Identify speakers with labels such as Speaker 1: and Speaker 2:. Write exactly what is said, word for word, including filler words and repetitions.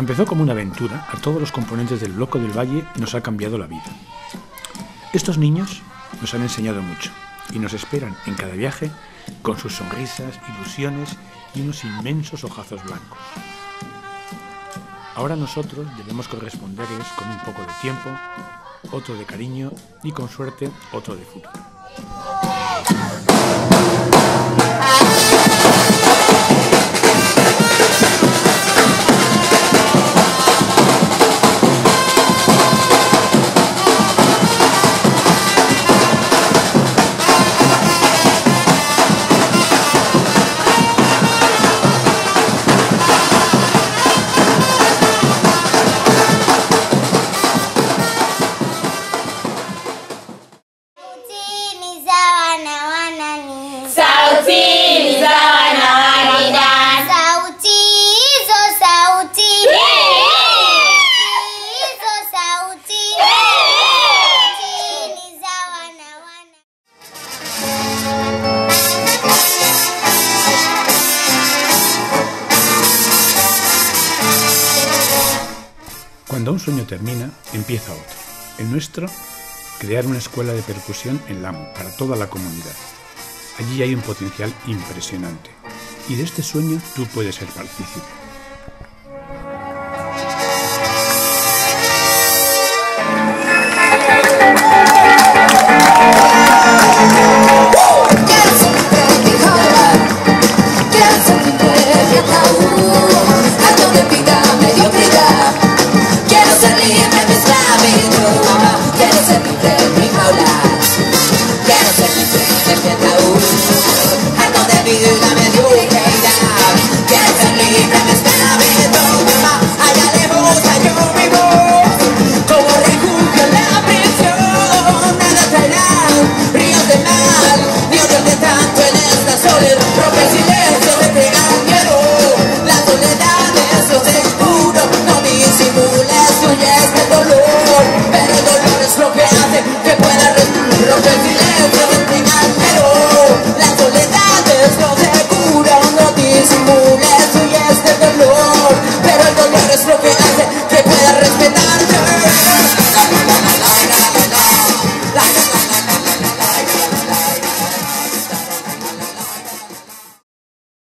Speaker 1: empezó como una aventura, a todos los componentes del Loco del Valle nos ha cambiado la vida. Estos niños nos han enseñado mucho y nos esperan en cada viaje con sus sonrisas, ilusiones y unos inmensos ojazos blancos. Ahora nosotros debemos corresponderles con un poco de tiempo, otro de cariño y con suerte otro de futuro. Cuando un sueño termina, empieza otro. El nuestro, crear una escuela de percusión en Lamu para toda la comunidad. Allí hay un potencial impresionante y de este sueño tú puedes ser partícipe.